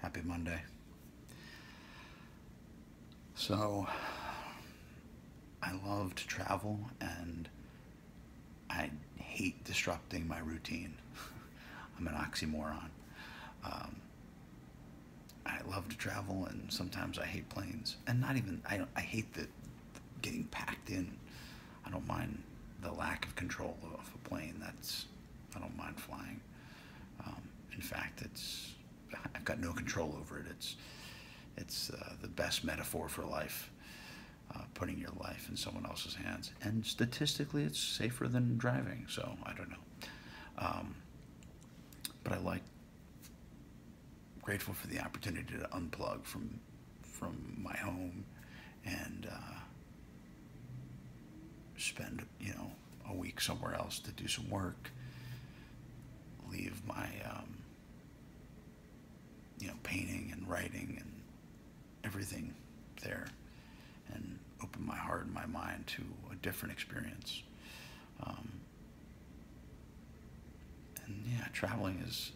Happy Monday. So, I love to travel and I hate disrupting my routine. I'm an oxymoron. Um, I love to travel and sometimes I hate planes. And not even, I hate the getting packed in. I don't mind the lack of control of a plane. I don't mind flying. In fact, I've got no control over it. It's the best metaphor for life, putting your life in someone else's hands. And statistically, it's safer than driving. So I don't know. Um, but grateful for the opportunity to unplug from my home and spend a week somewhere else to do some work. Leave my painting and writing and everything there, and open my heart and my mind to a different experience. Um, and yeah, traveling is.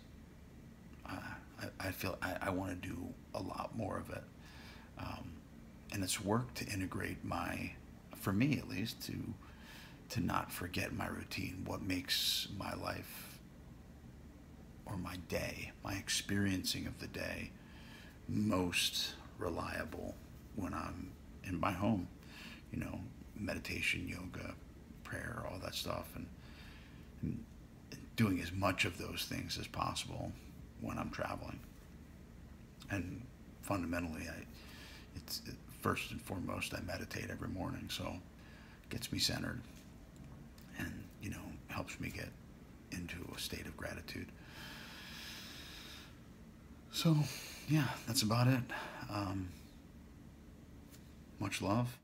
I feel I want to do a lot more of it, and it's work to integrate for me at least, to not forget my routine. What makes my life or my day, my experiencing of the day, most reliable when I'm in my home. You know, meditation, yoga, prayer, all that stuff, and doing as much of those things as possible when I'm traveling. And fundamentally, it's first and foremost, I meditate every morning, so it gets me centered, and helps me get into a state of gratitude. So, yeah, that's about it. Much love.